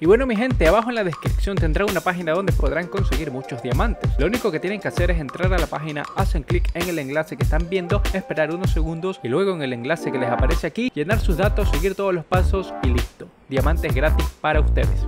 Y bueno mi gente, abajo en la descripción tendrá una página donde podrán conseguir muchos diamantes. Lo único que tienen que hacer es entrar a la página, hacen clic en el enlace que están viendo, esperar unos segundos y luego en el enlace que les aparece aquí, llenar sus datos, seguir todos los pasos y listo. Diamantes gratis para ustedes.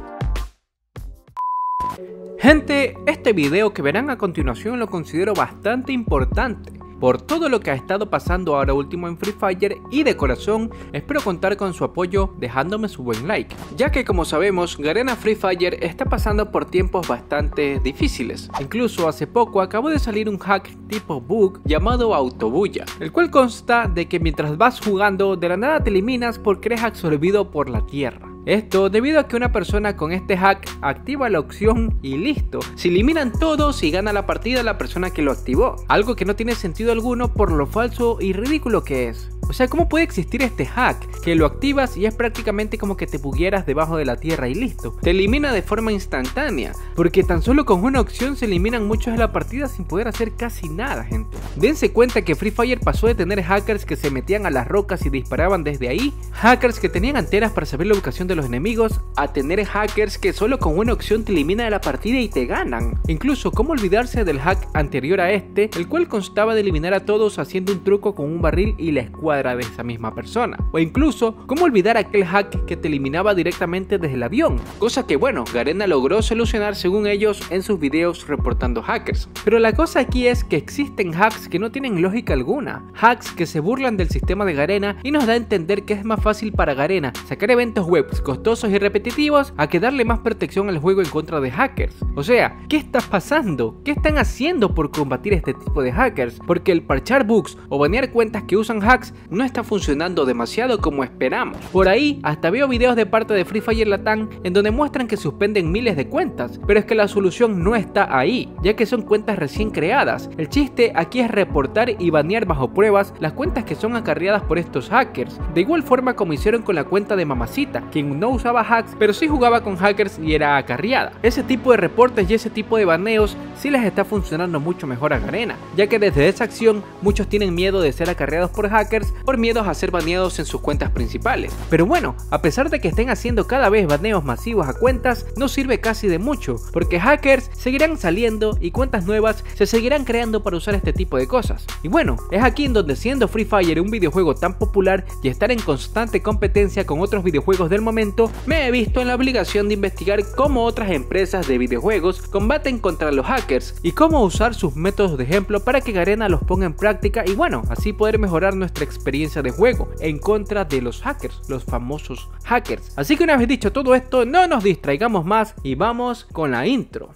Gente, este video que verán a continuación lo considero bastante importante por todo lo que ha estado pasando ahora último en Free Fire y de corazón espero contar con su apoyo dejándome su buen like, ya que como sabemos Garena Free Fire está pasando por tiempos bastante difíciles. Incluso hace poco acabó de salir un hack tipo bug llamado Autobulla, el cual consta de que mientras vas jugando de la nada te eliminas porque eres absorbido por la tierra. Esto debido a que una persona con este hack activa la opción y listo, se eliminan todos y gana la partida la persona que lo activó, algo que no tiene sentido alguno por lo falso y ridículo que es. O sea, ¿cómo puede existir este hack? Que lo activas y es prácticamente como que te buguearas debajo de la tierra y listo. Te elimina de forma instantánea, porque tan solo con una opción se eliminan muchos de la partida sin poder hacer casi nada, gente. Dense cuenta que Free Fire pasó de tener hackers que se metían a las rocas y disparaban desde ahí, hackers que tenían antenas para saber la ubicación de los enemigos, a tener hackers que solo con una opción te elimina de la partida y te ganan. Incluso, ¿cómo olvidarse del hack anterior a este, el cual constaba de eliminar a todos haciendo un truco con un barril y la escuadra de esa misma persona? O incluso, ¿cómo olvidar aquel hack que te eliminaba directamente desde el avión? Cosa que bueno, Garena logró solucionar según ellos en sus videos reportando hackers. Pero la cosa aquí es que existen hacks que no tienen lógica alguna, hacks que se burlan del sistema de Garena y nos da a entender que es más fácil para Garena sacar eventos web costosos y repetitivos a que darle más protección al juego en contra de hackers. O sea, ¿qué está pasando? ¿Qué están haciendo por combatir este tipo de hackers? Porque el parchar bugs o banear cuentas que usan hacks no está funcionando demasiado como esperamos. Por ahí hasta veo videos de parte de Free Fire Latam en donde muestran que suspenden miles de cuentas, pero es que la solución no está ahí, ya que son cuentas recién creadas. El chiste aquí es reportar y banear bajo pruebas las cuentas que son acarreadas por estos hackers, de igual forma como hicieron con la cuenta de Mamacita, quien no usaba hacks pero sí jugaba con hackers y era acarreada. Ese tipo de reportes y ese tipo de baneos sí les está funcionando mucho mejor a Garena, ya que desde esa acción muchos tienen miedo de ser acarreados por hackers por miedos a ser baneados en sus cuentas principales. Pero bueno, a pesar de que estén haciendo cada vez baneos masivos a cuentas, no sirve casi de mucho, porque hackers seguirán saliendo y cuentas nuevas se seguirán creando para usar este tipo de cosas. Y bueno, es aquí en donde siendo Free Fire un videojuego tan popular y estar en constante competencia con otros videojuegos del momento, me he visto en la obligación de investigar cómo otras empresas de videojuegos combaten contra los hackers y cómo usar sus métodos de ejemplo para que Garena los ponga en práctica y bueno, así poder mejorar nuestra experiencia de juego en contra de los hackers, los famosos hackers. Así que una vez dicho todo esto, no nos distraigamos más y vamos con la intro.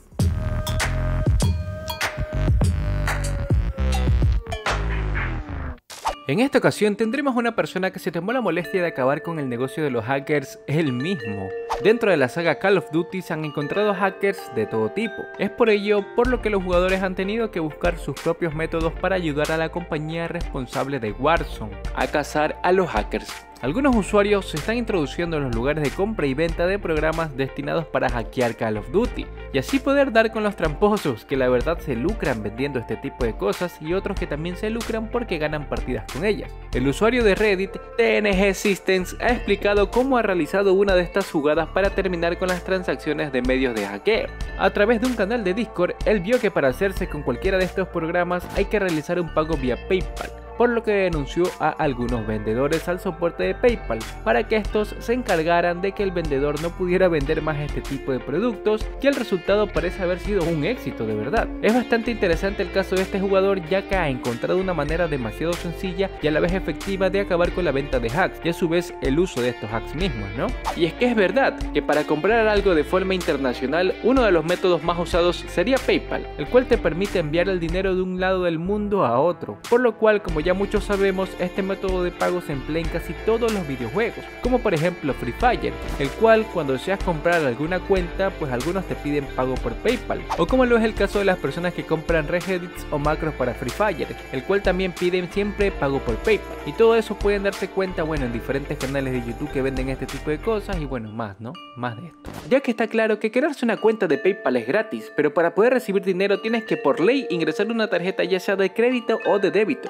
En esta ocasión tendremos una persona que se tomó la molestia de acabar con el negocio de los hackers él mismo. Dentro de la saga Call of Duty se han encontrado hackers de todo tipo. Es por ello por lo que los jugadores han tenido que buscar sus propios métodos para ayudar a la compañía responsable de Warzone a cazar a los hackers. Algunos usuarios se están introduciendo en los lugares de compra y venta de programas destinados para hackear Call of Duty y así poder dar con los tramposos que la verdad se lucran vendiendo este tipo de cosas y otros que también se lucran porque ganan partidas con ellas. El usuario de Reddit TNG Systems ha explicado cómo ha realizado una de estas jugadas para terminar con las transacciones de medios de hackeo. A través de un canal de Discord, él vio que para hacerse con cualquiera de estos programas hay que realizar un pago vía PayPal, por lo que denunció a algunos vendedores al soporte de PayPal para que estos se encargaran de que el vendedor no pudiera vender más este tipo de productos, y el resultado parece haber sido un éxito de verdad. Es bastante interesante el caso de este jugador, ya que ha encontrado una manera demasiado sencilla y a la vez efectiva de acabar con la venta de hacks y a su vez el uso de estos hacks mismos, ¿no? Y es que es verdad que para comprar algo de forma internacional uno de los métodos más usados sería PayPal, el cual te permite enviar el dinero de un lado del mundo a otro, por lo cual como ya muchos sabemos, este método de pago se emplea en casi todos los videojuegos, como por ejemplo Free Fire, el cual cuando deseas comprar alguna cuenta, pues algunos te piden pago por PayPal, o como lo es el caso de las personas que compran regedits o macros para Free Fire, el cual también piden siempre pago por PayPal. Y todo eso pueden darse cuenta, bueno, en diferentes canales de YouTube que venden este tipo de cosas y bueno, más, ¿no? Más de esto. Ya que está claro que crearse una cuenta de PayPal es gratis, pero para poder recibir dinero tienes que por ley ingresar una tarjeta ya sea de crédito o de débito. Entonces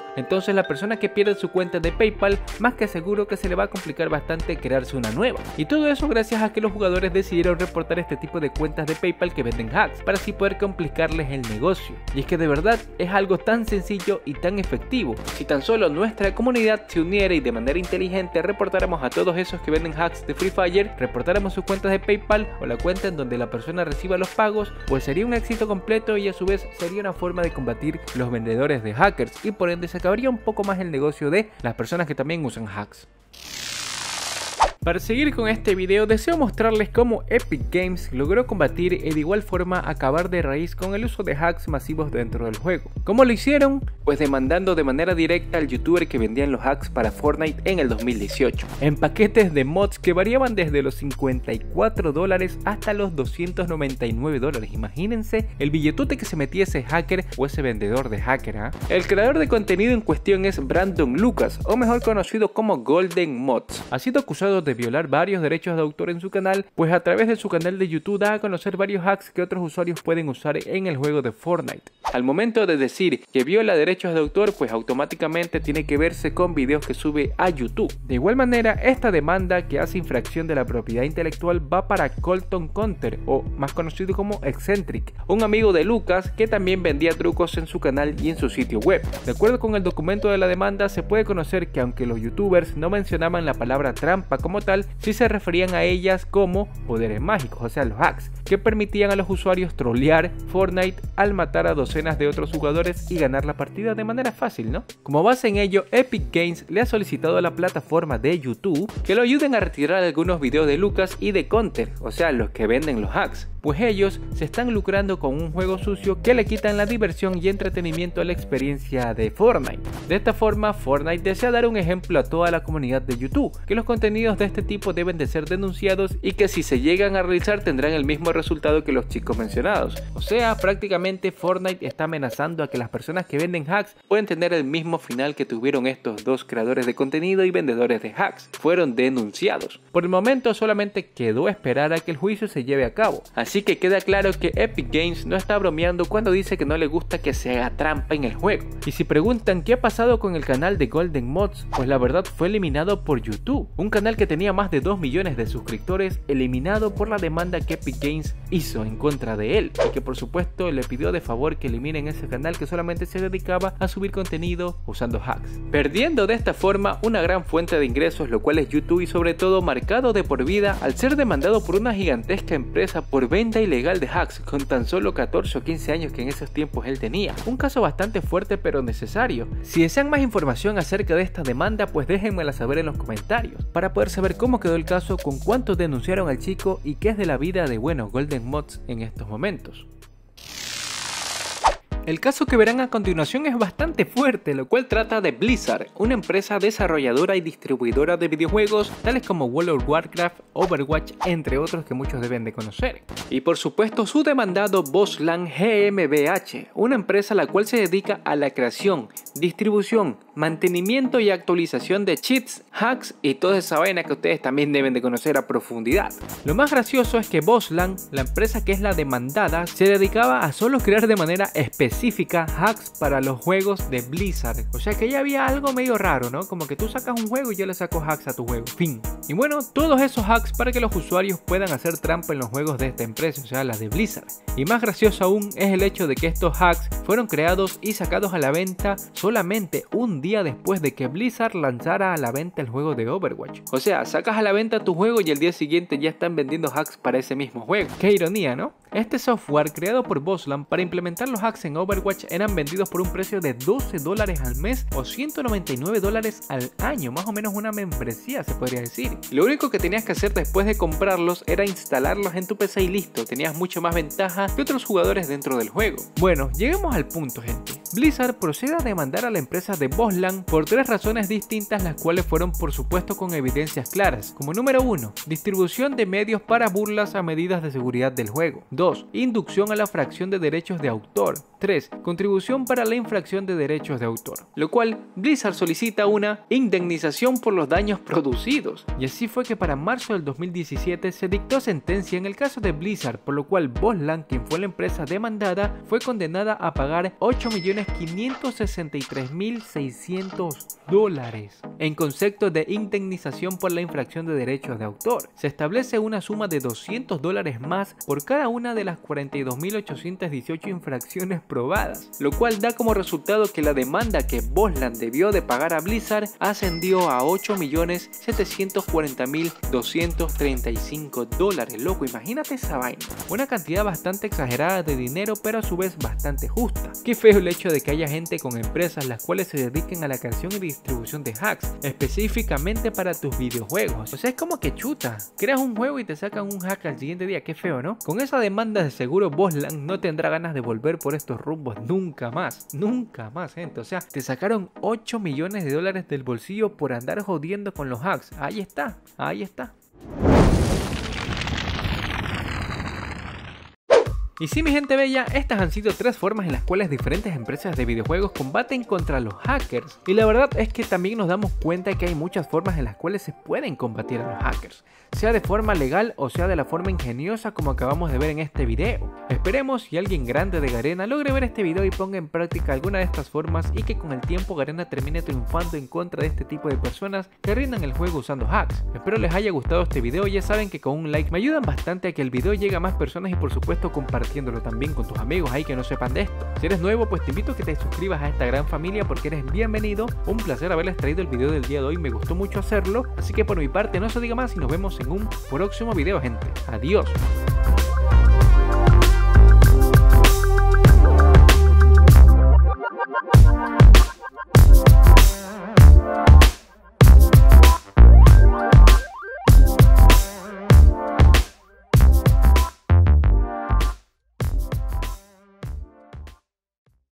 Entonces la persona que pierde su cuenta de PayPal, más que seguro que se le va a complicar bastante crearse una nueva. Y todo eso gracias a que los jugadores decidieron reportar este tipo de cuentas de PayPal que venden hacks, para así poder complicarles el negocio. Y es que de verdad es algo tan sencillo y tan efectivo. Si tan solo nuestra comunidad se uniera y de manera inteligente reportáramos a todos esos que venden hacks de Free Fire, reportáramos sus cuentas de PayPal o la cuenta en donde la persona reciba los pagos, pues sería un éxito completo y a su vez sería una forma de combatir los vendedores de hackers y por ende se acabaría un poco más el negocio de las personas que también usan hacks. Para seguir con este video deseo mostrarles cómo Epic Games logró combatir y de igual forma acabar de raíz con el uso de hacks masivos dentro del juego. ¿Cómo lo hicieron? Pues demandando de manera directa al youtuber que vendían los hacks para Fortnite en el 2018, en paquetes de mods que variaban desde los $54 hasta los $299. Imagínense el billetote que se metía ese hacker o ese vendedor de hacker, ¿eh? El creador de contenido en cuestión es Brandon Lucas, o mejor conocido como Golden Mods. Ha sido acusado de violar varios derechos de autor en su canal, pues a través de su canal de YouTube da a conocer varios hacks que otros usuarios pueden usar en el juego de Fortnite. Al momento de decir que viola derechos de autor, pues automáticamente tiene que verse con videos que sube a YouTube. De igual manera, esta demanda que hace infracción de la propiedad intelectual va para Colton Counter, o más conocido como Eccentric, un amigo de Lucas que también vendía trucos en su canal y en su sitio web. De acuerdo con el documento de la demanda, se puede conocer que aunque los youtubers no mencionaban la palabra trampa como tal, sí se referían a ellas como poderes mágicos, o sea los hacks, que permitían a los usuarios trolear Fortnite al matar a docenas de otros jugadores y ganar la partida de manera fácil, ¿no? Como base en ello, Epic Games le ha solicitado a la plataforma de YouTube que lo ayuden a retirar algunos videos de Lucas y de Counter, o sea los que venden los hacks, pues ellos se están lucrando con un juego sucio que le quitan la diversión y entretenimiento a la experiencia de Fortnite. De esta forma, Fortnite desea dar un ejemplo a toda la comunidad de YouTube, que los contenidos de este tipo deben de ser denunciados y que si se llegan a realizar tendrán el mismo resultado que los chicos mencionados. O sea, prácticamente Fortnite está amenazando a que las personas que venden hacks pueden tener el mismo final que tuvieron estos dos creadores de contenido y vendedores de hacks. Fueron denunciados. Por el momento solamente quedó esperar a que el juicio se lleve a cabo. Así que queda claro que Epic Games no está bromeando cuando dice que no le gusta que se haga trampa en el juego. Y si preguntan qué ha pasado con el canal de Golden Mods, pues la verdad fue eliminado por YouTube, un canal que tenía más de 2 millones de suscriptores, eliminado por la demanda que Epic Games hizo en contra de él, y que por supuesto le pidió de favor que eliminen ese canal que solamente se dedicaba a subir contenido usando hacks, perdiendo de esta forma una gran fuente de ingresos, lo cual es YouTube, y sobre todo marcado de por vida al ser demandado por una gigantesca empresa por venta ilegal de hacks con tan solo 14 o 15 años que en esos tiempos él tenía. Un caso bastante fuerte pero necesario. Si desean más información acerca de esta demanda, pues déjenmela saber en los comentarios para poder saber cómo quedó el caso, con cuántos denunciaron al chico y qué es de la vida de Golden Mods en estos momentos. El caso que verán a continuación es bastante fuerte, lo cual trata de Blizzard, una empresa desarrolladora y distribuidora de videojuegos tales como World of Warcraft, Overwatch, entre otros que muchos deben de conocer. Y por supuesto su demandado Boslan GmbH, una empresa la cual se dedica a la creación, distribución, mantenimiento y actualización de cheats, hacks y toda esa vaina que ustedes también deben de conocer a profundidad. Lo más gracioso es que Boslan, la empresa que es la demandada, se dedicaba a solo crear de manera específica hacks para los juegos de Blizzard. O sea que ya había algo medio raro, ¿no? Como que tú sacas un juego y yo le saco hacks a tu juego. Fin. Y bueno, todos esos hacks para que los usuarios puedan hacer trampa en los juegos de esta empresa, o sea, la de Blizzard. Y más gracioso aún es el hecho de que estos hacks fueron creados y sacados a la venta solamente un día después de que Blizzard lanzara a la venta el juego de Overwatch. O sea, sacas a la venta tu juego y el día siguiente ya están vendiendo hacks para ese mismo juego. Qué ironía, ¿no? Este software creado por Boslan para implementar los hacks en Overwatch eran vendidos por un precio de $12 al mes o $199 al año, más o menos una membresía se podría decir. Lo único que tenías que hacer después de comprarlos era instalarlos en tu PC y listo, tenías mucho más ventaja que otros jugadores dentro del juego. Bueno, lleguemos al punto, gente. Blizzard procede a demandar a la empresa de Boslan por 3 razones distintas, las cuales fueron por supuesto con evidencias claras, como número 1, distribución de medios para burlas a medidas de seguridad del juego, 2. Inducción a la fracción de derechos de autor. 3. Contribución para la infracción de derechos de autor. Lo cual, Blizzard solicita una indemnización por los daños producidos. Y así fue que para marzo del 2017 se dictó sentencia en el caso de Blizzard, por lo cual Bosland, quien fue la empresa demandada, fue condenada a pagar $8.563.600 en concepto de indemnización por la infracción de derechos de autor. Se establece una suma de $200 más por cada una de las 42.818 infracciones probadas, lo cual da como resultado que la demanda que Bosland debió de pagar a Blizzard ascendió a $8.740.235. Loco, imagínate esa vaina. Una cantidad bastante exagerada de dinero, pero a su vez bastante justa. Qué feo el hecho de que haya gente con empresas las cuales se dediquen a la creación y distribución de hacks, específicamente para tus videojuegos. O sea, es como que chuta, creas un juego y te sacan un hack al siguiente día. Qué feo, ¿no? Con esa demanda de seguro Bosland no tendrá ganas de volver por estos rumbos nunca más, gente. O sea, te sacaron $8 millones del bolsillo por andar jodiendo con los hacks. Ahí está. Y sí, mi gente bella, estas han sido 3 formas en las cuales diferentes empresas de videojuegos combaten contra los hackers. Y la verdad es que también nos damos cuenta que hay muchas formas en las cuales se pueden combatir a los hackers, sea de forma legal o sea de la forma ingeniosa como acabamos de ver en este video. Esperemos y alguien grande de Garena logre ver este video y ponga en práctica alguna de estas formas y que con el tiempo Garena termine triunfando en contra de este tipo de personas que arruinan el juego usando hacks. Espero les haya gustado este video. Ya saben que con un like me ayudan bastante a que el video llegue a más personas y por supuesto compartiéndolo también con tus amigos ahí que no sepan de esto. Si eres nuevo, pues te invito a que te suscribas a esta gran familia porque eres bienvenido. Un placer haberles traído el video del día de hoy, me gustó mucho hacerlo, así que por mi parte no se diga más y nos vemos en un próximo video, gente. Adiós.